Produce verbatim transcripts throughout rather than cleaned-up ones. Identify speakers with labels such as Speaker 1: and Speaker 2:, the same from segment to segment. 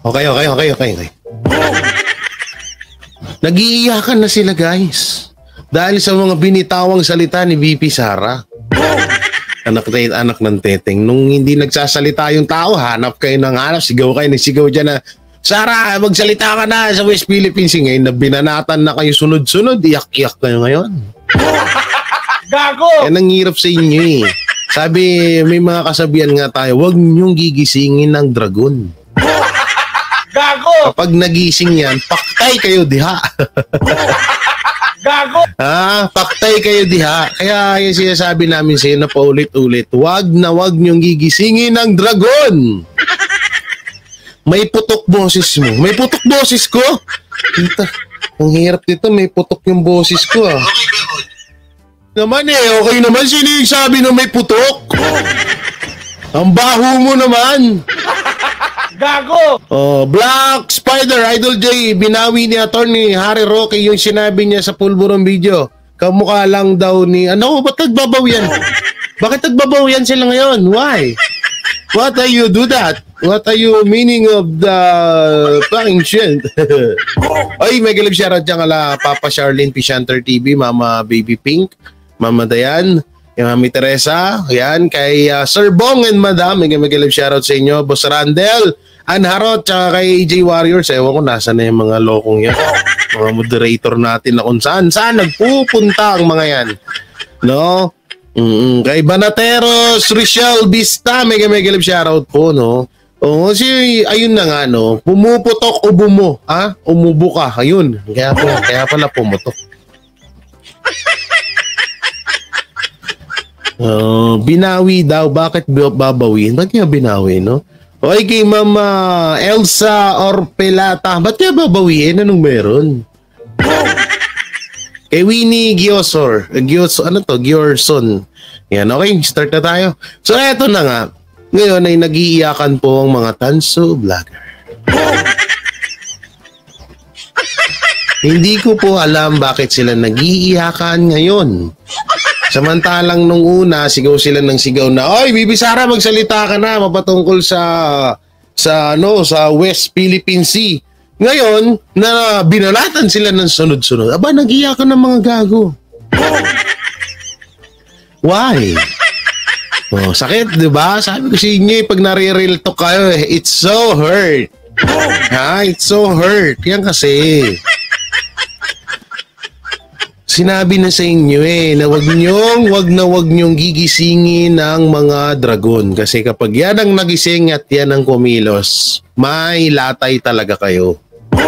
Speaker 1: Okay, okay, okay, okay, okay. Nag-iiyakan na sila, guys. Dahil sa mga binitawang salita ni V P Sara. Anak, anak ng teteng. Nung hindi nagsasalita yung tao, hanap kayo ng hanap, sigaw kayo, nagsigaw dyan na, Sara, magsalita ka na sa West Philippines. Ngayon na binanatan na kayo sunod-sunod, iyak-iyak kayo ngayon.
Speaker 2: Gago!
Speaker 1: Yan ang hirap sa inyo eh. Sabi, may mga kasabihan nga tayo, huwag niyong gigisingin ng dragon.
Speaker 2: Gago!
Speaker 1: Kapag nagising yan, paktay kayo diha.
Speaker 2: Gago!
Speaker 1: Ah, paktay kayo diha. Kaya yung sinasabi namin sa iyo na paulit-ulit, wag na wag niyong gigisingin ng dragon. May putok boses mo. May putok boses ko? Kita, ang hirap dito, may putok yung boses ko ah. Naman eh, okay naman. Sino yung sabi na may putok? Ang baho mo naman.
Speaker 2: Gago!
Speaker 1: Oh, Black Spider, Idol J, binawi ni Attorney Harry Roque yung sinabi niya sa pulburong video. Kamukha lang daw ni, ano, ba't nagbabaw yan? Bakit nagbabaw yan sila ngayon? Why? What are you do that? What are you meaning of the fucking shit? Ay, mega live shoutout dyan kala Papa Charlene Pishanter T V, Mama Baby Pink, Mama Dayan, yung Mami Teresa, yan, kay uh, Sir Bong and Madam, mega mega live shoutout sa inyo, Boss Randel, Anharot, tsaka kay A J Warriors. Ewan ko, nasa na yung mga lokong yan. Mga moderator natin na kung saan, saan nagpupunta ang mga yan. No? Mm-mm. Kay Banateros, Richelle Vista, mega mega live shoutout po, no? Oo, si, ayun na nga, no? Pumuputok o bumo, ha? Umubo ka, ayun. Kaya pala, kaya pala pumutok. Uh, binawi daw, bakit babawin? Ba't niya binawi, no? Okay, kay Mama Elsa Orpelata, ba't niya babawiin? Anong meron? Kay Winnie Giosor, Giosor, ano to? Giorson. Yan, okay, start na tayo. So, eto na nga. Ngayon ay nag-iiyakan po ang mga tanso vlogger. Hindi ko po alam bakit sila nag-iiyakan ngayon. Samantalang nung una, sigaw sila ng sigaw na, oy, Bibi Sara, magsalita ka na, mapatungkol sa, sa, ano, sa West Philippine Sea. Ngayon, na binalatan sila ng sunod-sunod. Aba, nag-iyakan ng mga gago. Why? Oh, sakit, di ba? Sabi ko sa inyo, pag nare-real talk kayo, it's so hurt. Ha? It's so hurt. Yan kasi. Sinabi na sa inyo eh, na wag nyong, wag na wag nyong gigisingin ng mga dragon. Kasi kapag yan ang nagising at yan ang kumilos, may latay talaga kayo.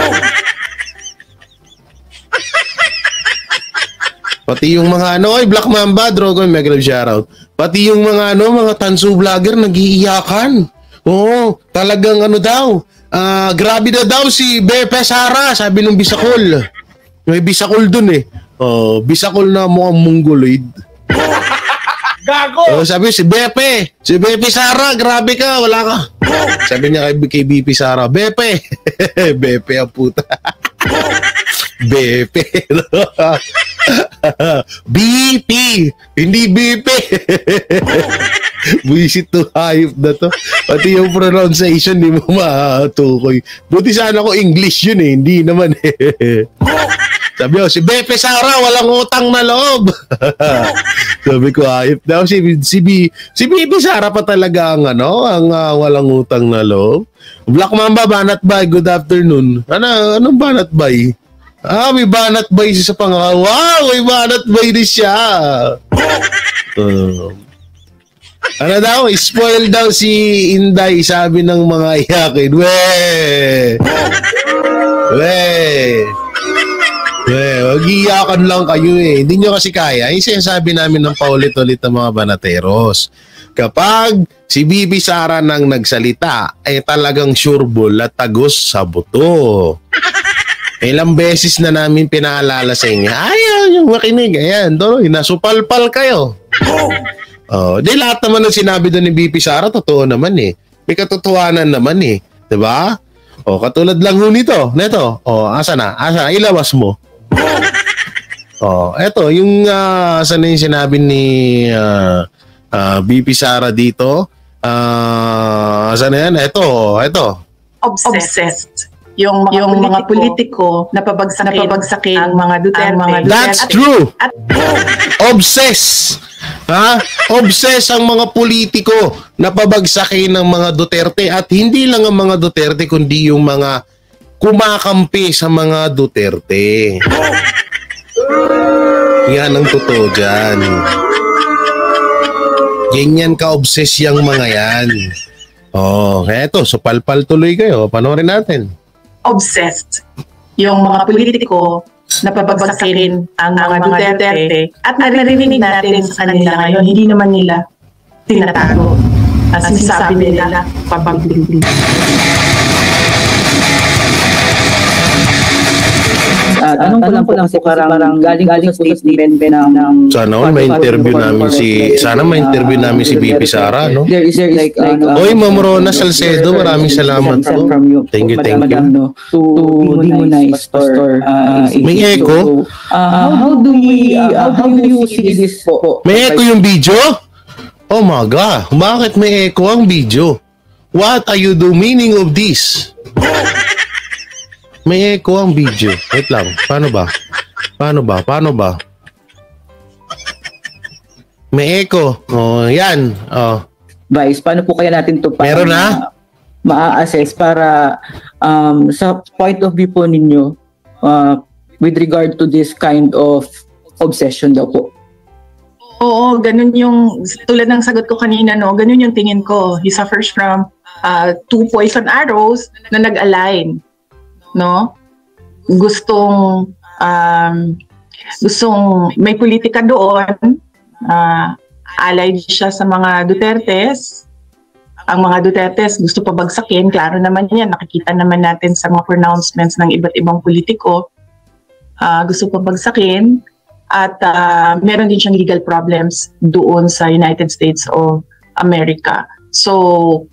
Speaker 1: Pati yung mga ano, ay Black Mamba, Drogon, mega love shoutout. Pati yung mga ano, mga tanso vlogger nag-iiyakan. Oo, talagang ano daw, uh, grabe na daw si Bepe Sara, sabi ng Bisakol. May Bisakol dun eh. Oh, Bisakol na mukhang mongoloid.
Speaker 2: Gago!
Speaker 1: Oh, sabi si Bepe, si Bepe Sara, grabe ka, wala ka. Sabi niya kay, kay B P Sara, Bepe. Bepe ang puta. Bepe. B P, hindi B P. Buisit to hayop na to. Pati yung pronunciation di mo matukoy. Buti sana ko English yun eh, hindi naman eh. Sabi ko, si Bepe Sara, walang utang na loob. Sabi ko, hayop daw. Si, si, B, si Bepe Sara pa talaga ang, ano, ang uh, walang utang na loob. Black Mamba, Banat Bay, good afternoon. Ano, anong Banat Bay? Ah, may Banat Bay siya sa pangalan. Wow, may Banat Bay din siya. Uh, ano daw, spoil daw si Inday, sabi ng mga iyakin. Weh! Weh! Eh, mag-iyakan lang kayo eh. Hindi nyo kasi kaya. Yung sinasabi namin ng paulit-ulit ng mga banateros. Kapag si Bibi Sara nang nagsalita, ay eh, talagang sureball at tagos sa buto. Ilang beses na namin pinaalala sa inyo. Ayaw yung makinig. Ayan, doon, nasupalpal kayo. Oh, di lahat naman ng sinabi doon ni Bibi Sara, totoo naman eh. May katotohanan naman eh. Diba? Oh, katulad lang ho nito. Neto. Oh, asa na? Asa na? Ilawas mo. Oh, eto yung uh, saan yung sinabi ni uh, uh, B P Sara dito. Ah, uh, saan yan? Eto, eto.
Speaker 3: obsessed yung mga, yung mga politiko na pabagsakin, na pabagsakin ang mga Duterte. Ang mga Duterte.
Speaker 1: That's true. At, obsess. Ha? Obsess ang mga politiko na pabagsakin ng mga Duterte at hindi lang ang mga Duterte kundi yung mga kumakampi sa mga Duterte. Yan ang totoo dyan. Ganyan ka-obsess yung mga yan. Oh, eto, so palpal tuloy kayo. Panoorin natin.
Speaker 3: Obsessed yung mga politiko na pabagsakin ang mga Duterte at naririnig natin sa kanila ngayon, hindi naman nila tinatago at sinasabi nila pabagliglig.
Speaker 4: Uh, tanong ko lang po lang kasi parang, parang galing galing sa statement ng, ng
Speaker 1: sana all may interview namin si sana may interview namin si B P Sara, no?
Speaker 4: There is there like uh,
Speaker 1: Oy, Ma'am Rona Salcedo, maraming salamat po. Thank you, thank you.
Speaker 4: No, to demonize Pastor. Uh,
Speaker 1: may echo?
Speaker 4: Uh, how do we uh, how do you see this po?
Speaker 1: May echo yung video? Oh my God, bakit may echo ang video? What are you the meaning of this? May echo ang video. Wait lang. Paano ba? Paano ba? Paano ba? May echo. Oh, yan. Oh.
Speaker 4: Vice, paano po kaya natin to
Speaker 1: Meron na?
Speaker 4: Ma-assess para um, sa point of view po ninyo uh, with regard to this kind of obsession daw po?
Speaker 3: Oo, ganun yung, tulad ng sagot ko kanina, no, ganun yung tingin ko. He suffers from uh, two poison arrows na nag-align. No, gustong um, gustong may politika doon, uh, allied siya sa mga Dutertes. Ang mga Dutertes gusto pabagsakin, klaro naman yan, nakikita naman natin sa mga pronouncements ng iba't ibang politiko. Uh, gusto pabagsakin at uh, meron din siyang legal problems doon sa United States of America. So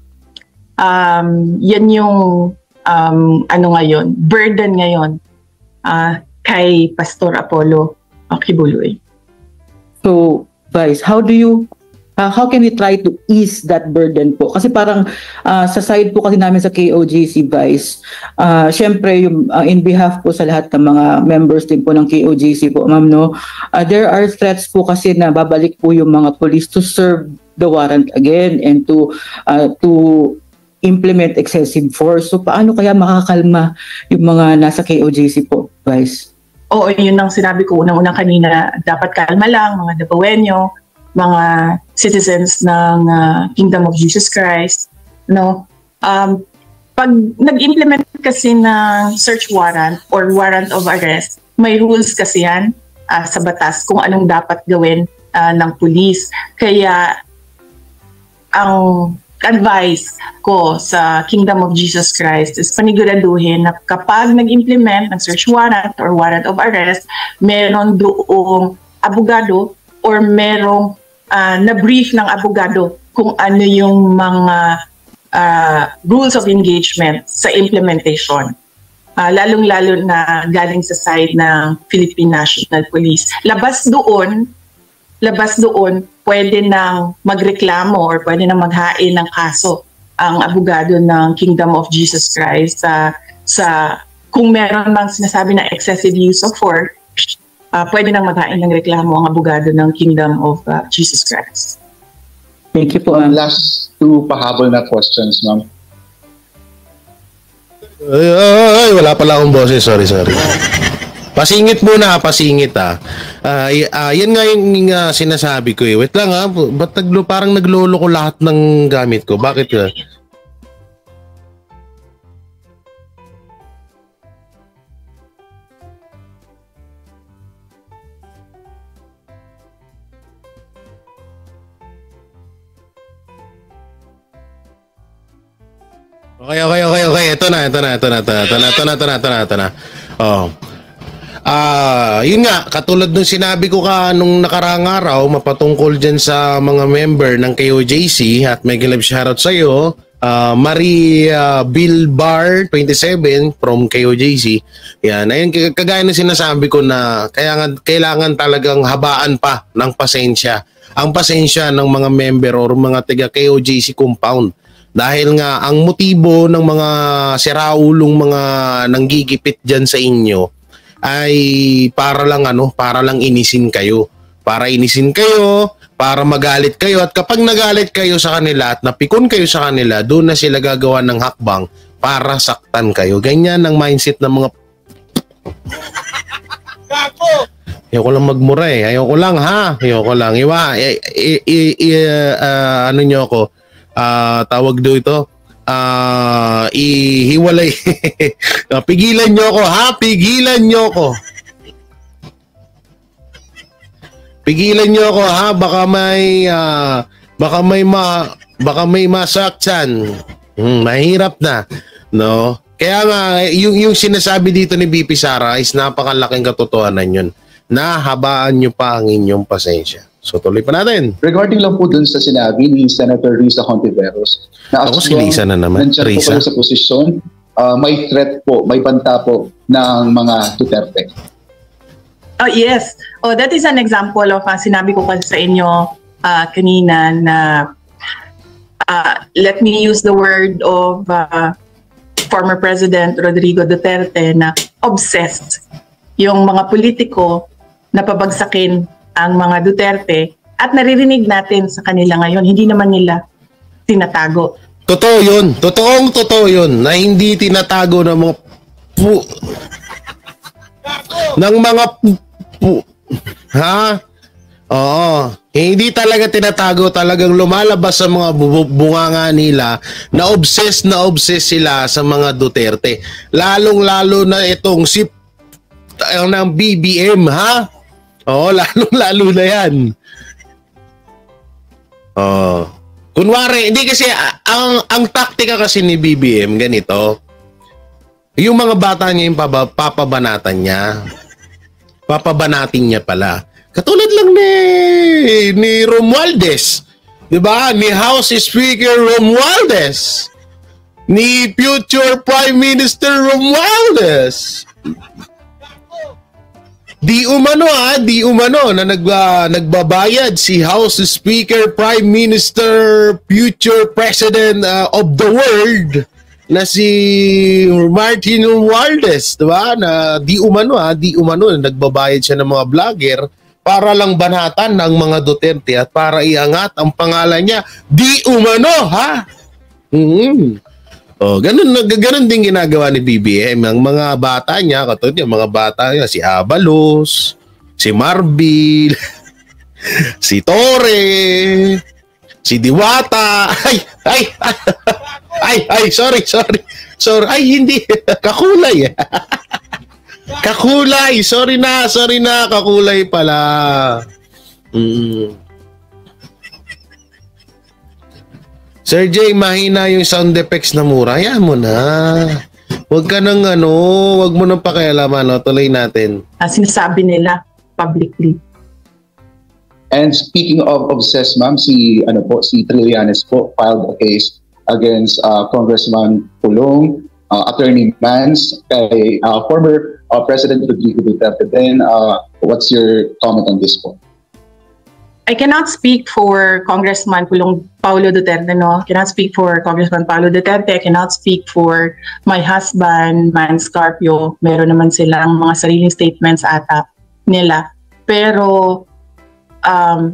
Speaker 3: um, yan yung Um, ano ngayon, burden ngayon uh, kay Pastor Apollo Kibuloy.
Speaker 4: So, Vice, how do you, uh, how can we try to ease that burden po? Kasi parang uh, sa side po kasi namin sa K O J C, Vice, uh, syempre yung, uh, in behalf po sa lahat ng mga members din po ng K O J C po, ma'am, no, uh, there are threats po kasi na babalik po yung mga police to serve the warrant again and to uh, to implement excessive force. So paano kaya makakalma yung mga nasa K O J C po, Vice?
Speaker 3: Oo, yun ang sinabi ko unang-unang kanina. Dapat kalma lang, mga Dabawenyo, mga citizens ng uh, Kingdom of Jesus Christ. No? Um, pag nag-implement kasi ng search warrant or warrant of arrest, may rules kasi yan uh, sa batas kung anong dapat gawin uh, ng police. Kaya ang advice ko sa Kingdom of Jesus Christ is paniguraduhin na kapag nag-implement ng search warrant or warrant of arrest, meron doong abogado or merong uh, na-brief ng abogado kung ano yung mga uh, rules of engagement sa implementation. Uh, lalong-lalo na galing sa side ng Philippine National Police. Labas doon, labas doon, pwede nang magreklamo or pwede nang maghain ng kaso ang abogado ng Kingdom of Jesus Christ sa, sa kung meron mang sinasabi na excessive use of force, uh, pwede nang maghain ng reklamo ang abogado ng Kingdom of uh, Jesus Christ.
Speaker 4: Thank you po.
Speaker 5: Um, last two pahabol na questions, ma'am.
Speaker 1: Ay, ay, ay, wala pala akong boses. Sorry, sorry. Pasingit muna, pasingit ah. Uh, uh, yan nga yung uh, sinasabi ko eh. Wait lang ah, ba't naglo, parang naglolo ko lahat ng gamit ko? Bakit ka? Okay, okay, okay, okay. Ito na, ito na, ito na, ito na, ito na, ito na, ito na, ito na, ito na. Oh. Ah, uh, yun nga, katulad nung sinabi ko ka nung nakaraang araw, mapatungkol dyan sa mga member ng K O J C at mega live shoutout sa iyo, uh, Marie uh, Bilbar twenty-seven from K O J C. Yan, ayun, kagaya ng sinasabi ko na kaya kailangan talagang habaan pa ng pasensya. Ang pasensya ng mga member or mga taga K O J C compound Dahil nga ang motibo ng mga siraulong mga nanggigipit dyan sa inyo ay para lang ano, para lang inisin kayo. Para inisin kayo, para magalit kayo, at kapag nagalit kayo sa kanila at napikon kayo sa kanila, doon na sila gagawa ng hakbang para saktan kayo. Ganyan ang mindset ng mga
Speaker 2: Gago!
Speaker 1: Ayoko lang magmura eh. Ayoko lang ha. Ayoko lang. Iwa, i, i, i, i, uh, ano nyo ako, uh, tawag do ito, uh, ihiwalay. Pigilan nyo ako ha. Pigilan nyo ako. Pigilan nyo ako ha. Baka may, uh, baka may ma, baka may masaktan. Hmm, mahirap na. No? Kaya nga, yung, yung sinasabi dito ni B P Sara is napakalaking katotohanan yun. Nahabaan nyo pa ang inyong pasensya. So tuloy pa natin.
Speaker 5: Regarding lang po dun sa sinabi ni Senator Risa Hontiveros, na
Speaker 1: Ako si Risa na naman.
Speaker 5: nandiyan po
Speaker 1: Risa.
Speaker 5: kayo sa posisyon, uh, may threat po, may banta po ng mga Duterte.
Speaker 3: Oh, yes. Oh, that is an example of uh, sinabi ko kasi sa inyo uh, kanina na uh, let me use the word of uh, former President Rodrigo Duterte na obsessed yung mga politiko na pabagsakin ang mga Duterte at naririnig natin sa kanila ngayon, hindi naman nila tinatago.
Speaker 1: Totoo yun. Totoong totoo yun na hindi tinatago ng mga pu... ng mga pu... pu- ha? Oo. Hindi talaga tinatago, talagang lumalabas sa mga bu- bunganga nila na obsessed na obsessed sila sa mga Duterte. Lalong-lalo na itong si ng B B M, ha? Oo, lalong-lalo na yan. Oo. Kunwari, hindi kasi, ang, ang taktika kasi ni B B M, ganito, yung mga bata niya yung paba, papabanatan niya. Papabanatin niya pala. Katulad lang ni, ni Romualdez. Diba? Ni House Speaker Romualdez. Ni future Prime Minister Romualdez. Di umano ha, di umano na nag, uh, nagbabayad si House Speaker, Prime Minister, future President uh, of the world na si Martin Romualdez, diba? Na di umano ha, di umano na nagbabayad siya ng mga vlogger para lang banatan ng mga Duterte at para iangat ang pangalan niya. Di umano ha. Mm-hmm. Oh, ganun, ganun din ginagawa ni B B M. Ang mga bata niya, katulad yung mga bata niya, si Abalos, si Marbil, si Torre, si Diwata. Ay, ay, ay, ay, ay, sorry, sorry. Sorry, ay, hindi. Kakulay. Kakulay. Sorry na, sorry na. Kakulay pala. Mm. Sir Jay, mahina yung sound effects na mura. Yan mo na. Huwag ka nang ano, huwag mo nang pakialaman. No? Tuloy natin.
Speaker 3: Uh, sinasabi nila publicly.
Speaker 5: And speaking of obsessed, ma'am, si ano po, si Trillanes po filed a case against uh, Congressman Pulong, uh, Attorney Mans, kay uh, former uh, President Rodrigo Duterte. Then, uh, what's your comment on this po?
Speaker 3: I cannot speak for Congressman Pulong Paulo Duterte, no? I cannot speak for Congressman Paulo Duterte. I cannot speak for my husband, Man Scarpio. Meron naman silang mga sariling statements ata nila. Pero um,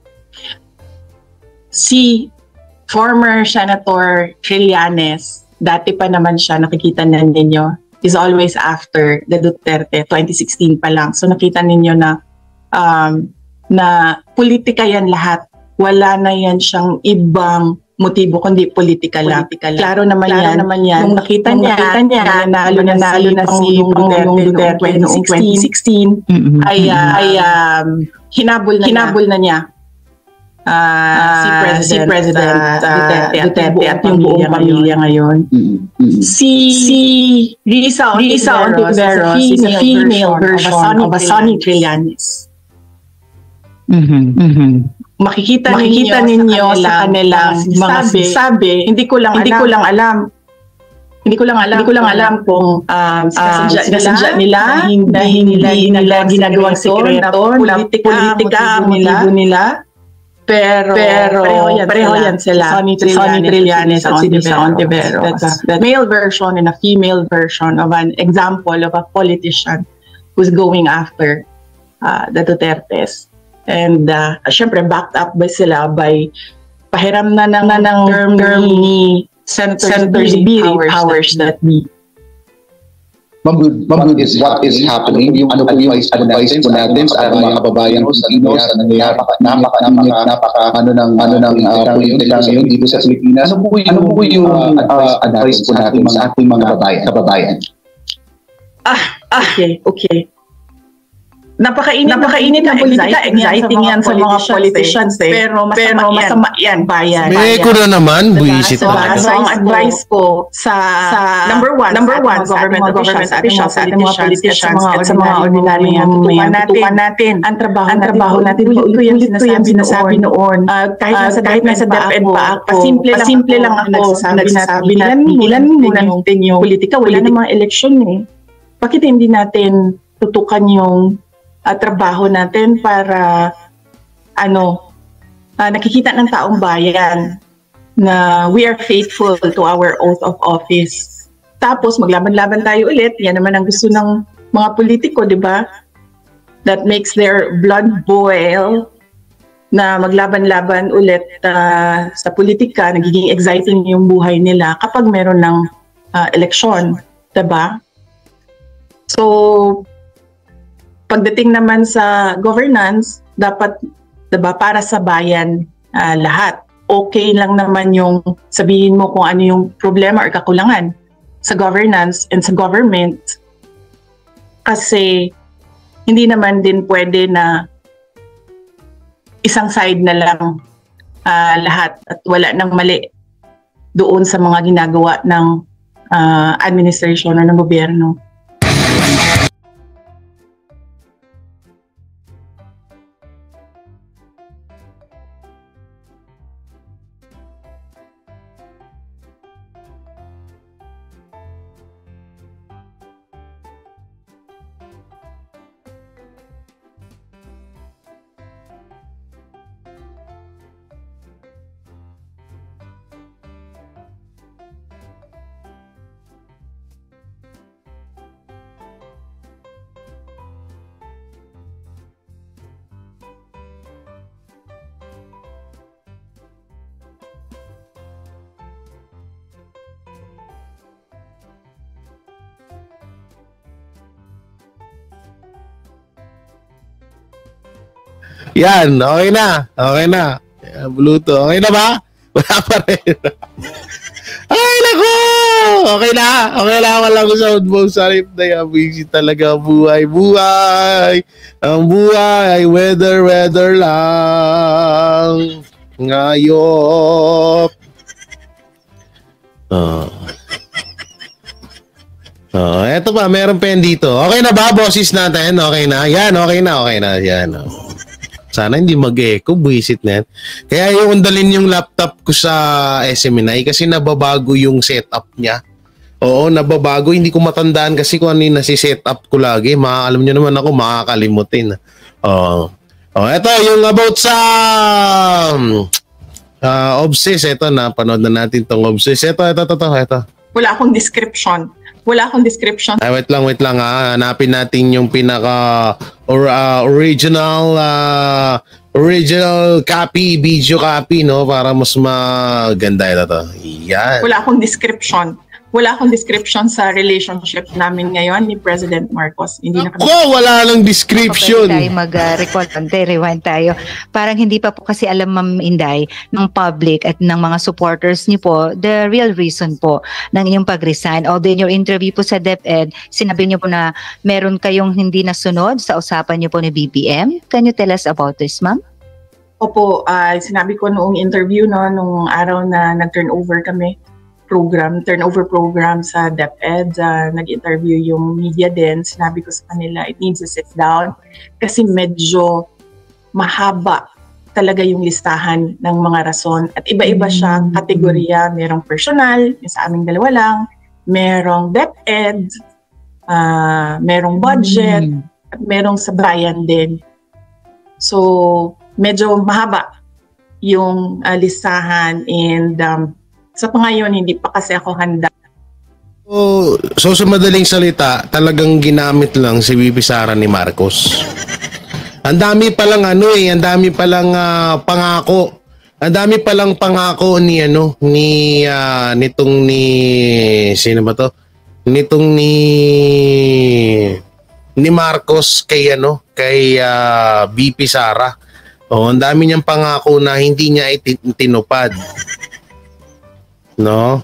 Speaker 3: si former Senator Trillanes, dati pa naman siya, nakikita na ninyo, is always after the Duterte, twenty sixteen pa lang. So nakita ninyo na um, na politika yan lahat. Wala na yan siyang ibang motibo kundi politika lang. Politika lang. Klaro naman Klaro yan. Naman yan. Nung nakita niya, nakita niya na nalo na nalo na si Pangulong Duterte noong twenty sixteen, mm-hmm. ay, uh, ay um, hinabol na hinabol niya. Na niya. Uh, si President, si President uh, Duterte, Duterte at yung buong pamilya ngayon. Mm-hmm. Si si Risa Hontiveros is a female version of a Sonny Trillanes. Mm-hmm. Mm-hmm. Makikita, Makikita ninyo, ninyo sa kanilang mga sinasabi, hindi ko lang hindi alam. ko lang alam. Hindi ko lang alam. Hindi ko lang alam kung um, sinasadya nila, nila, na hindi nila, nila ginagawang sekreto, politika, politika motibo nila. nila. Pero, pero pareho yan, pareho sila. Yan sila. Sonny Trillanes, Trillanes at si Lisa Ontiveros. That's a male version and a female version of an example of a politician who's going after uh, the Dutertes. And uh, syempre, backed up by sila by pahiram na ng, na ng term, term ni Senator Zubiri, powers, powers that be.
Speaker 5: Ma'am, ma'am, is what is happening, yung ano po yung advice po natin sa ating mga kababayan Pilipino sa nangyayari, napaka, napaka, napaka, ano ng, ano ng politika ngayon dito sa Pilipinas. Ano po yung, ano po yung uh, advice po natin sa ating mga kababayan? kababayan?
Speaker 3: Ah, okay, okay. Napakainit, napakainit na politika, exciting yan sa mga politicians, eh. Pero masama, pero masama yan, bayan.
Speaker 1: May ko na naman, buwisit
Speaker 3: so,
Speaker 1: talaga.
Speaker 3: So, ang advice ko sa, sa number one, number one, sa ating mga government officials, sa ating mga politicians, at sa mga ordinary mamamayan, tutukan natin ang trabaho, ang trabaho natin. Ulit ko yung sinasabi noon. Kahit nasa DepEd pa ako, pasimple lang ako, nagsasabi natin, ilan muna natin yung politika, wala namang eleksyon eh. Bakit hindi natin tutukan yung Uh, trabaho natin para ano uh, nakikita ng taong bayan na we are faithful to our oath of office. Tapos maglaban-laban tayo ulit. Yan naman ang gusto ng mga politiko, di ba? That makes their blood boil na maglaban-laban ulit uh, sa politika. Nagiging exciting yung buhay nila kapag meron ng uh, eleksyon, di ba? So pagdating naman sa governance, dapat, diba, para sa bayan uh, lahat. Okay lang naman yung sabihin mo kung ano yung problema or kakulangan sa governance and sa government. Kasi hindi naman din pwede na isang side na lang uh, lahat at wala nang mali doon sa mga ginagawa ng uh, administration o ng gobyerno.
Speaker 1: Yan, okay na. Okay na. Bluetooth. Okay na ba? Wala pa rin. Ay, naku! Okay na. Okay na. Walang sound mo sa rip na yan. Busy talaga buhay. Buhay! Ang buhay ay weather, weather lang. Ngayop. Oh. Oh, eto pa. Meron pen dito. Okay na ba, bosses natin? Okay na. Yan, okay na. Okay na. Yan, oh. Sana hindi mag-echo, buwisit na yan. Kaya yung undalin yung laptop ko sa S M N I kasi nababago yung setup niya. Oo, nababago. Hindi ko matandaan kasi kung ano yung nasi-setup ko lagi. Ma, alam nyo naman ako, makakalimutin. Oo. Oh, eto, yung about sa uh, Obsess. Eto, napanood na natin tong Obsess. Eto, eto, eto, eto, eto.
Speaker 3: Wala akong description. Wala akong description.
Speaker 1: Ay, wait lang, wait lang ha. Hanapin natin yung pinaka or, uh, original uh, original copy, video copy, no? Para mas maganda ito to. Yan.
Speaker 3: Wala akong description. Wala akong description sa relationship namin ngayon ni President Marcos. Hindi na kami...
Speaker 1: Ako, wala lang description.
Speaker 6: Pwede tayo mag-recall, uh, rewind tayo. Parang hindi pa po kasi alam, Ma'am Inday, ng public at ng mga supporters niyo po, the real reason po ng inyong pag-resign. Although in your interview po sa DepEd, sinabi niyo po na meron kayong hindi nasunod sa usapan niyo po ni B B M. Can you tell us about this, Ma'am?
Speaker 3: Opo, uh, sinabi ko noong interview, no, nung araw na nag-turnover kami, program, turnover program sa DepEd, uh, nag-interview yung media din, sinabi ko sa kanila, it needs to sit down kasi medyo mahaba talaga yung listahan ng mga rason at iba-iba siyang kategorya, merong personal, yung sa aming dalawa lang, merong DepEd, uh, merong budget, at merong sa bayan din. So, medyo mahaba yung uh, listahan, and um, sa pangayon hindi pa kasi ako handa.
Speaker 1: So, so sa madaling salita, talagang ginamit lang si B P Sara ni Marcos. Ang dami palang ano eh, ang dami palang uh, pangako. Ang dami palang pangako ni ano, ni uh, nitong ni sino ba to? Nitong ni ni Marcos kay ano, kay uh, B P Sara. Oh, ang dami niyang pangako na hindi niya itinupad. No?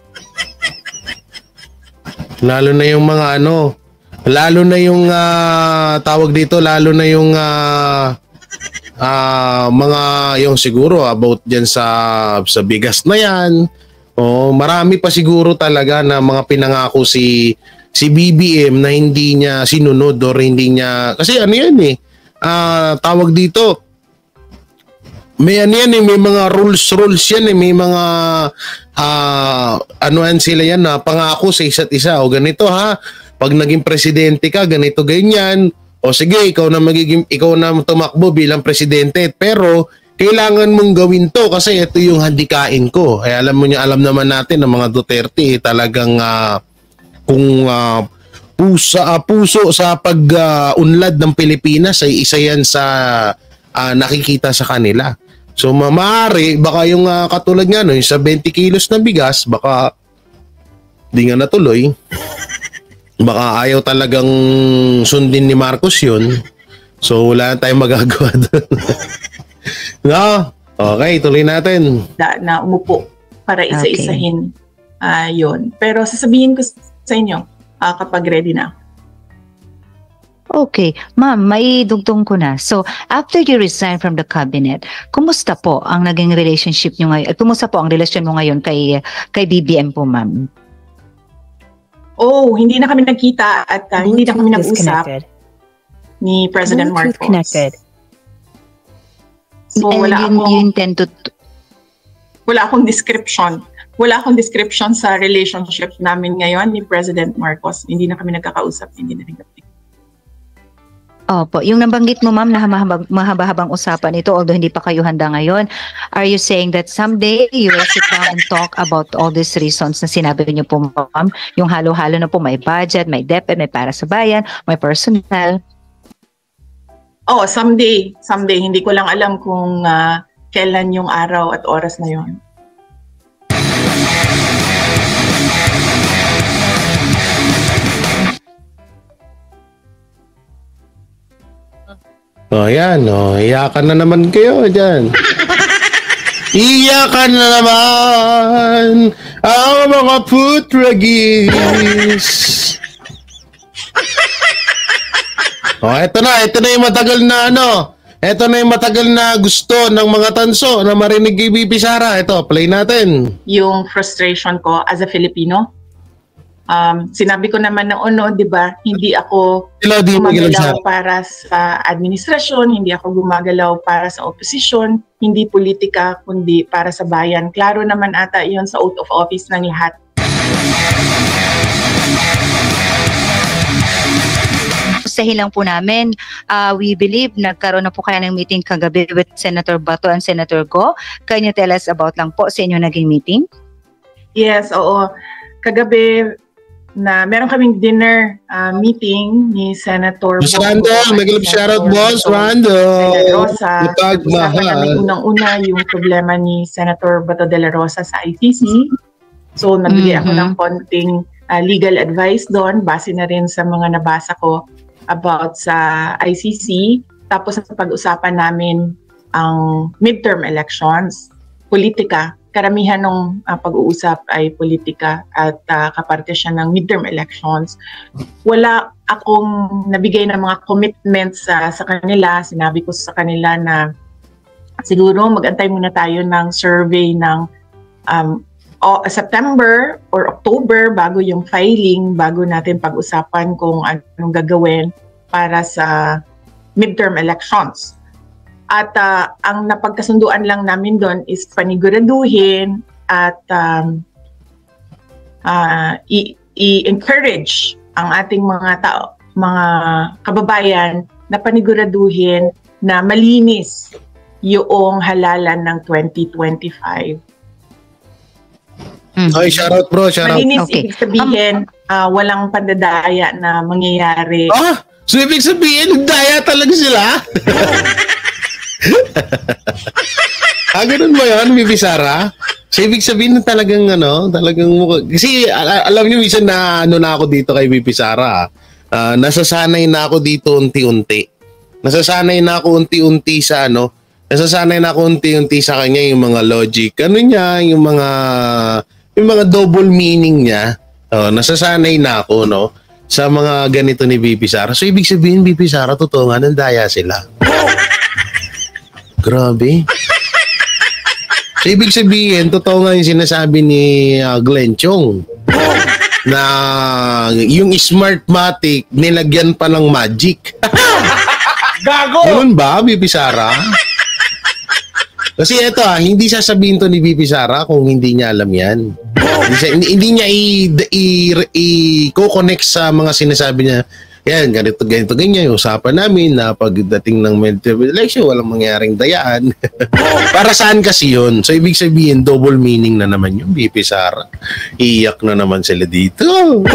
Speaker 1: Lalo na yung mga ano, lalo na yung uh, tawag dito, lalo na yung uh, uh, mga yung siguro about diyan sa sa bigas na yan. Oh, marami pa siguro talaga na mga pinangako si si B B M na hindi niya sinunod or hindi niya kasi ano yan eh. Uh, tawag dito, may ano yan eh, may mga rules rules yan eh, may mga uh, anuan sila yan na pangako sa isa't isa o ganito ha, pag naging presidente ka ganito ganyan, o sige ikaw na magiging ikaw na tumakbo bilang presidente, pero kailangan mong gawin to kasi ito yung handikain ko. Eh alam mo niya, alam naman natin ng mga Duterte eh, talagang uh, kung uh, pusa, uh, puso sa pag-unlad uh, ng Pilipinas ay isa yan sa uh, nakikita sa kanila. So mamari baka yung uh, katulad nga no, yung sa twenty kilos na bigas baka di nga natuloy. Baka ayaw talagang sundin ni Marcos yun. So wala na tayong magagawa doon. No? Okay, tuloy natin.
Speaker 3: Da, na umupo para isa-isahin uh, yun. Pero sasabihin ko sa inyo uh, kapag ready na.
Speaker 6: Okay. Ma'am, may dugtong ko na. So, after you resign from the cabinet, kumusta po ang naging relationship nyo ngayon? At kumusta po ang relasyon mo ngayon kay, kay B B M po, ma'am?
Speaker 3: Oh, hindi na kami nagkita at uh, hindi na kami nag-usap ni President Marcos. Connected. So,
Speaker 6: And
Speaker 3: wala
Speaker 6: you,
Speaker 3: akong,
Speaker 6: you intend to...
Speaker 3: wala akong description. Wala akong description sa relationship namin ngayon ni President Marcos. Hindi na kami nagkakausap. Hindi na nagkakausap.
Speaker 6: Opo, yung nabanggit mo ma'am na mahaba- mahaba-habang usapan ito, although hindi pa kayo handa ngayon, are you saying that someday you will sit down and talk about all these reasons na sinabi niyo po ma'am? Yung halo-halo na po, may budget, may DepEd, may para sa bayan, may personal.
Speaker 3: Oh, someday. Someday. Hindi ko lang alam kung uh, kailan yung araw at oras na yun.
Speaker 1: Oh, yan. Oh, iyakan na naman kayo dyan. Iyakan na naman ang mga putragis. Oh, eto na. Ito na yung matagal na ano. Ito na yung matagal na gusto ng mga tanso na marinig kay B P Sara. Ito, play natin.
Speaker 3: Yung frustration ko as a Filipino. Um, sinabi ko naman na ono, di ba, hindi ako
Speaker 1: Hello, di
Speaker 3: gumagalaw para sa administrasyon, hindi ako gumagalaw para sa oposisyon, hindi politika, kundi para sa bayan. Klaro naman ata yun sa oath of office ng lahat.
Speaker 6: Sahin lang po namin, uh, we believe nagkaroon na po kayo ng meeting kagabi with Senator Bato and Senator Go. Can you tell us about lang po sa inyo naging meeting?
Speaker 3: Yes, oo. Kagabi, na meron kaming dinner uh, meeting ni Senator
Speaker 1: Boss Rando, mag-ilap shoutout Boss Rando.
Speaker 3: De La Rosa. Usapan namin unang-una yung problema ni Senator Bato de la Rosa sa I C C. So nabili mm-hmm. ako ng konting uh, legal advice doon, base na rin sa mga nabasa ko about sa I C C. Tapos sa pag-usapan namin ang midterm elections, politika. Karamihan ng uh, pag-uusap ay politika at uh, kaparte siya ng midterm elections. Wala akong nabigay ng mga commitments uh, sa kanila. Sinabi ko sa kanila na siguro mag-antay muna tayo ng survey ng um, o, September or October bago yung filing, bago natin pag-usapan kung anong gagawin para sa midterm elections. At uh, ang napagkasunduan lang namin doon is paniguraduhin at um, uh, i-encourage ang ating mga tao, mga kababayan na paniguraduhin na malinis yung halalan ng twenty twenty-five.
Speaker 6: Mhm.
Speaker 1: Okay, shoutout bro, shoutout.
Speaker 3: Malinis,
Speaker 6: Okay.
Speaker 3: ibig sabihin, ah, walang pandadaya na mangyayari.
Speaker 1: Ah, so ibig sabihin, daya talaga sila? Ah, ganun ba yun, Bibi Sara? So ibig sabihin na talagang ano, talagang mukha. Kasi al- alam niyo, minsan na ano na ako dito kay Bibi Sara. Ah, nasasanay na ako dito unti-unti. Nasasanay na ako unti-unti sa ano, nasasanay na ako unti-unti sa kanya yung mga logic. Ano niya, yung mga yung mga double meaning niya. Oh, nasasanay na ako, no, sa mga ganito ni Bibi Sara. So ibig sabihin, Bibi Sara, totoo nga, nandaya sila. Grabe. So, ibig sabihin, totoo nga yung sinasabi ni uh, Glenn Chong na yung Smartmatic nilagyan pa ng magic.
Speaker 2: Gago!
Speaker 1: Ganun ba, Bibi Sara? Kasi ito ah, hindi sasabihin to ni Bibi Sara kung hindi niya alam yan. Hindi, siya, hindi, hindi niya i-connect sa mga sinasabi niya. Yan, ganito, ganito, ganyan yung usapan namin na pagdating ng midterm election, walang mangyaring dayaan. Para saan kasi yun? So, ibig sabihin, double meaning na naman yung Bibi Sara. Iyak na naman sila dito.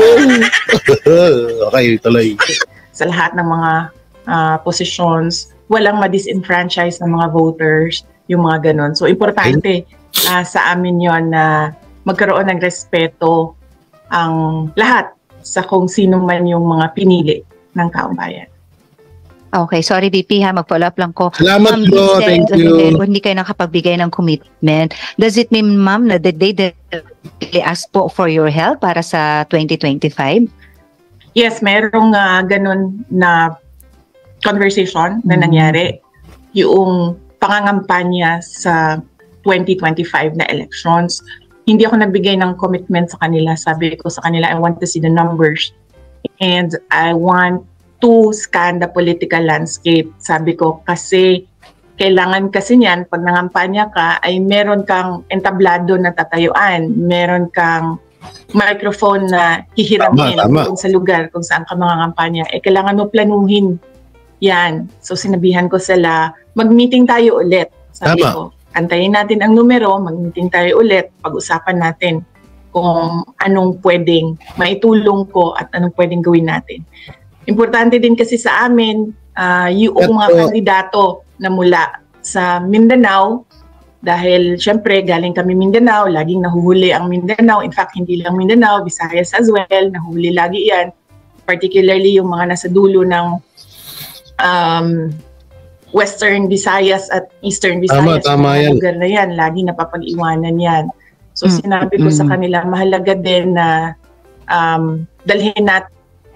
Speaker 1: Okay, tuloy.
Speaker 3: Sa lahat ng mga ah, positions, walang ma-disenfranchise ng mga voters, yung mga ganon. So, importante ah, sa amin yon na magkaroon ng respeto ang lahat sa kung sino man yung mga pinili ng taong bayan.
Speaker 6: Okay, sorry B P ha, mag-follow up lang ko.
Speaker 1: Salamat
Speaker 6: Ma'am,
Speaker 1: bro,
Speaker 6: you said,
Speaker 1: thank
Speaker 6: uh,
Speaker 1: you.
Speaker 6: Kung hindi kayo nakapagbigay ng commitment, does it mean ma'am na that they directly ask po for your help para sa twenty twenty-five?
Speaker 3: Yes, merong ah, ganun na conversation na nangyari. Yung pangangampanya sa twenty twenty-five na elections. Hindi ako nagbigay ng commitment sa kanila. Sabi ko sa kanila, I want to see the numbers. And I want to scan the political landscape. Sabi ko, kasi kailangan kasi niyan, pag nangampanya ka, ay meron kang entablado na tatayuan. Meron kang microphone na hihiramin
Speaker 1: Tama, tama.
Speaker 3: kung sa lugar kung saan ka mangangampanya. Eh, kailangan mo planuhin yan. So, sinabihan ko sila, mag-meeting tayo ulit. Sabi
Speaker 1: Tama.
Speaker 3: ko, antayin natin ang numero, mag-meeting tayo ulit, pag-usapan natin kung anong pwedeng maitulong ko at anong pwedeng gawin natin. Importante din kasi sa amin, ah, yung
Speaker 1: Ito.
Speaker 3: mga kandidato na mula sa Mindanao, dahil syempre galing kami Mindanao, laging nahuhuli ang Mindanao. In fact, hindi lang Mindanao, Visayas as well, nahuhuli lagi yan. Particularly yung mga nasa dulo ng um, Western Visayas at Eastern Visayas.
Speaker 1: Tama, tama
Speaker 3: yung mga
Speaker 1: yan.
Speaker 3: lugar na yan, lagi napapag-iwanan yan. So
Speaker 6: Mm,
Speaker 3: sinabi ko sa
Speaker 6: mm.
Speaker 3: kanila, mahalaga din na um, dalhin natin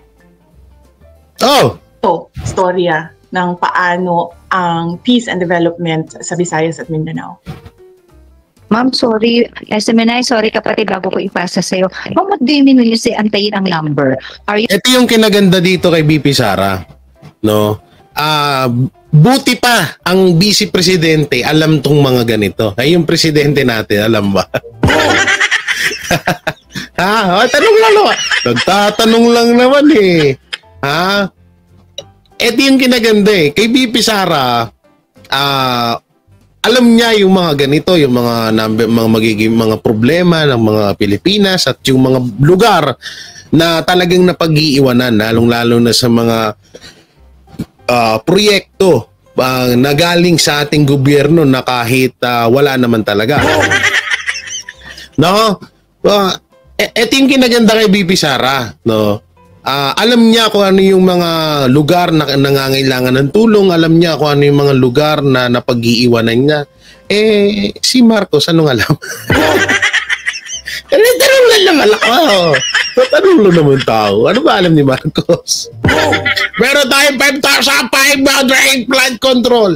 Speaker 1: Oh,
Speaker 3: to storya ng paano ang peace and development sa Visayas at Mindanao.
Speaker 6: Ma'am, sorry. S M N I, sorry kapatid, bago ko ipasa sa'yo. Ma'am, what do you mean when you say antayin ang number? Are you
Speaker 1: ito yung kinaganda dito kay B P Sara, no? Ah, buti pa ang vice presidente alam tong mga ganito. Ay yung presidente natin, alam ba? Ha, oh, tanong lang naman. Nagtatanong lang naman eh. Ha? Ito yung kinaganda eh. Kay B P Sara, ah, alam niya yung mga ganito, yung mga number, mga magiging mga problema ng mga Pilipinas at yung mga lugar na talagang napag-iiwanan, lalong-lalo na sa mga ah, proyekto ah, na galing sa ating gobyerno na kahit ah, wala naman talaga. No? Uh, ito yung kinaganda kay B P Sara, no? Ah, alam niya kung ano yung mga lugar na nangangailangan ng tulong, alam niya kung ano yung mga lugar na napag-iiwanan niya. Eh, si Marcos, anong alam? Eh, tanong lang naman ako. Tanong lang naman tao. Ano ba alam ni Marcos? Meron tayong five thousand five hundred flood control.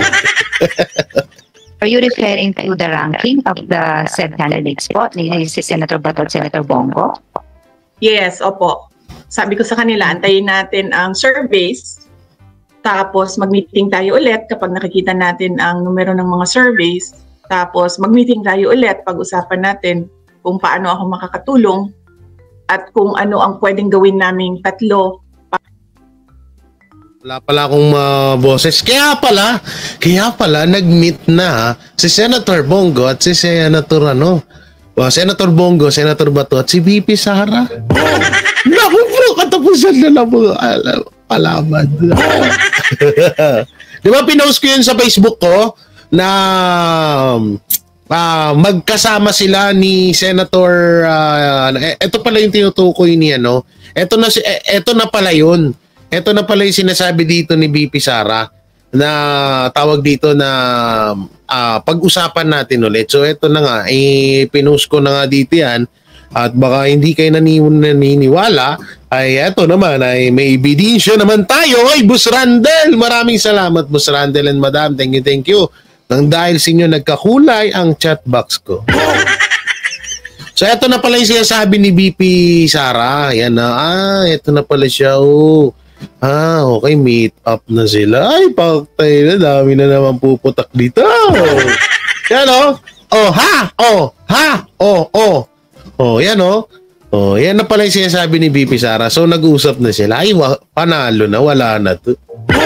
Speaker 6: are you referring to the ranking of the said candidates po? Ni si Senator Bato at Senator Bongo?
Speaker 3: Yes, opo. Sabi ko sa kanila, antayin natin ang surveys, tapos mag-meeting tayo ulit kapag nakikita natin ang numero ng mga surveys, tapos mag-meeting tayo ulit, pag-usapan natin kung paano ako makakatulong at kung ano ang pwedeng gawin naming tatlo.
Speaker 1: Wala pala akong uh, boses. Kaya pala, Kaya pala, nag-meet na si Senator Bongo at si Senator ano, uh, Senator Bongo, Senator Bato at si B P Sara. Naku bro, katapusan na lang mga alam, alaman. Di ba pinost ko yun sa Facebook ko na uh, magkasama sila ni Senator, uh, ito pala yung tinutukoy ni ano, ito na, ito na pala yun. Ito na pala yung sinasabi dito ni B P Sara na tawag dito na uh, pag-usapan natin ulit. So ito na nga, eh, pinost ko na nga dito yan at baka hindi kayo nani- naniniwala ay ito naman ay may ebidensya naman tayo. Ay, Boss Randel, maraming salamat Boss Randel and Madam. Thank you, thank you. Nang dahil sa inyo nagkakulay ang chat box ko. So ito na pala yung sinasabi ni B P Sara. Yan na, ah, ito na pala siya. Oh. Ah, okay, meet up na sila. Ay, paktay na, dami na naman puputak dito. Yan o. Oh. oh, ha? Oh, ha? Oh, oh. Oh, yan o. Oh. oh, yan na pala yung sinasabi ni B P Sara. So, nag-usap na sila. Ay, wa- panalo na, wala na to.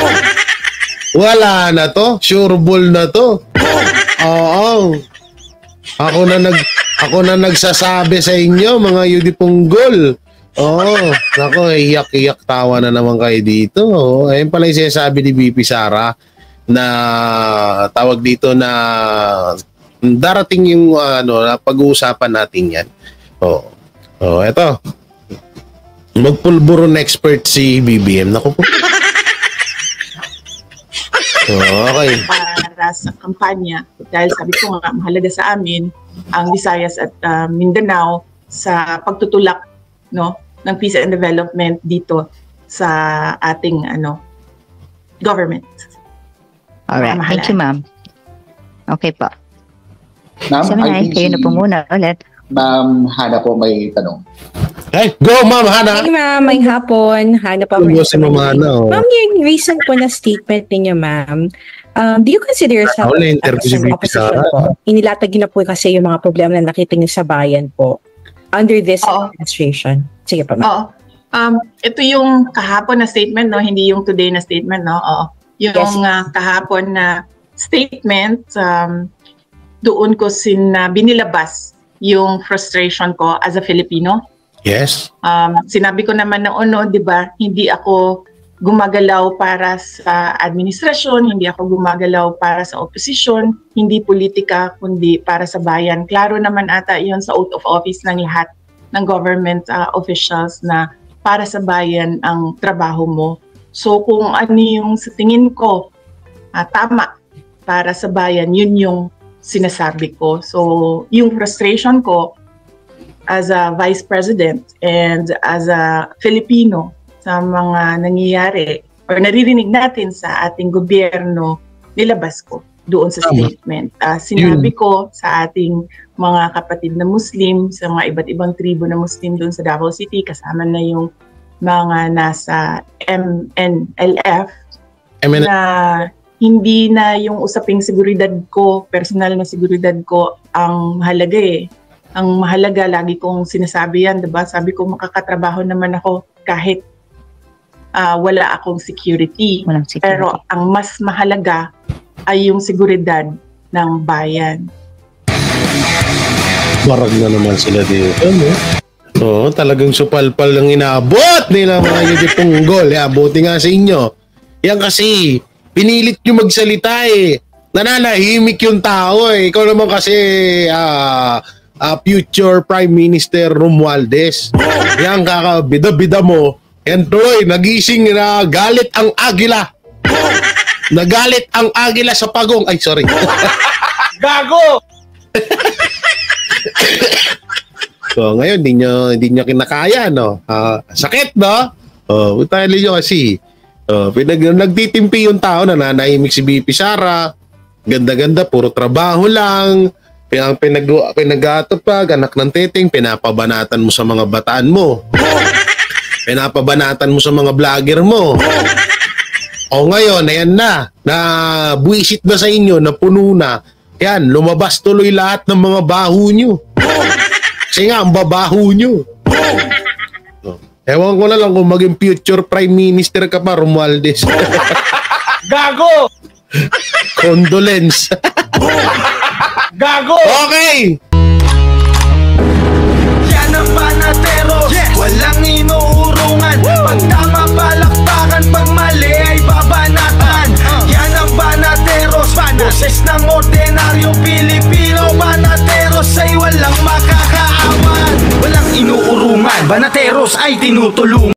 Speaker 1: Wala na to. Sure ball na to. Oo. Ako na nag ako na nagsasabi sa inyo, mga yudipunggol. Oo, oh, nako, iyak-iyak tawa na naman kayo dito. Oh, ayun pala yung sinasabi ni B P Sara na tawag dito na darating yung ano, na pag-uusapan natin yan. Oh, oh, eto. Magpulburon expert si B B M. Nako po. Oh, okay.
Speaker 3: Para sa kampanya, dahil sabi ko nga, mahalaga sa amin ang Visayas at uh, Mindanao sa pagtutulak, no, ng peace and development dito sa ating ano government.
Speaker 6: Alright, thank you ma'am. Okay po.
Speaker 5: Ma'am,
Speaker 6: So,
Speaker 5: I
Speaker 6: Nay,
Speaker 5: think
Speaker 6: kayo na
Speaker 5: si
Speaker 6: po muna ulit.
Speaker 5: Ma'am Hana po may tanong.
Speaker 1: Hey, go ma'am Hana.
Speaker 7: Hi ma'am, may hapon. Hana pa.
Speaker 1: Ano si Ma'am Hana? Oh.
Speaker 7: Ma'am, yung recent po na statement ninyo, ma'am, um, do you consider yourself
Speaker 1: Ako na interview si
Speaker 7: as
Speaker 1: B
Speaker 7: an
Speaker 1: P
Speaker 7: opposition
Speaker 1: Sara.
Speaker 7: po? Inilatag niyo na po kasi yung mga problema na nakita niyo sa bayan po under this
Speaker 3: Oo.
Speaker 7: administration. Sige pa, ma'am.
Speaker 3: Oo. Um, ito yung kahapon na statement, no, hindi yung today na statement, no. Oo. Yung
Speaker 7: Yes.
Speaker 3: uh, kahapon na statement, um, doon ko sin uh, binilabas yung frustration ko as a Filipino.
Speaker 1: Yes.
Speaker 3: Um, sinabi ko naman noon, no, di ba, hindi ako gumagalaw para sa administrasyon, hindi ako gumagalaw para sa oposisyon, hindi politika, kundi para sa bayan. Klaro naman ata yun sa oath of office ng lahat ng government uh, officials na para sa bayan ang trabaho mo. So kung ano yung sa tingin ko uh, tama para sa bayan, yun yung sinasabi ko. So yung frustration ko as a vice president and as a Filipino sa mga nangyayari or naririnig natin sa ating gobyerno, nilabas ko doon sa statement. Uh, sinabi ko sa ating mga kapatid na Muslim, sa mga iba't ibang tribo na Muslim doon sa Davao City, kasama na yung mga nasa M N L F,
Speaker 1: I mean,
Speaker 3: na hindi na yung usaping seguridad ko, personal na seguridad ko ang mahalaga eh. Ang mahalaga, lagi kong sinasabi yan, diba? Sabi ko, makakatrabaho naman ako kahit uh, wala akong security.
Speaker 6: Walang security.
Speaker 3: Pero ang mas mahalaga ay yung seguridad ng bayan.
Speaker 1: marag na naman sila dito, no? Oo, talagang supalpal lang inaabot nila mga yudipunggol. Yeah, buti nga sa inyo. Yan kasi, pinilit nyo magsalita eh. Nananahimik yung tao eh. Ikaw naman kasi, ah, uh, future Prime Minister Romualdez. Yan kakabida-bida mo. Yan tuloy, nagising na galit ang agila. Nagalit ang agila sa pagong. Ay, sorry.
Speaker 2: Gago!
Speaker 1: So, ngayon, hindi nyo, hindi nyo kinakaya, no? Uh, sakit, no? Oh, uh, tayo nyo kasi. Uh, pinag, nagtitimpi yung tao, nananahimik si B P Sara. Ganda-ganda, puro trabaho lang. Ang pinag, pinag-atupag, anak ng titing, pinapabanatan mo sa mga bataan mo. Pinapabanatan mo sa mga vlogger mo. O ngayon, ayan na, na buwisit na sa inyo, na puno na. Yan, lumabas tuloy lahat ng mga baho nyo. Kasi nga, ang babaho nyo. Ewan ko na lang kung maging future Prime Minister ka pa, Romualdez.
Speaker 2: Gago!
Speaker 1: Condolence.
Speaker 2: Gago!
Speaker 1: Okay!
Speaker 8: Yan ang Banateros, walang inuurungan. Pag tama palakpakan, pag mali ay babanatan. Yan ang Banateros, boses ng ordinaryong Pilipino. Banateros ay walang makakaawan. Walang inuurungan, Banateros ay tinutulungan.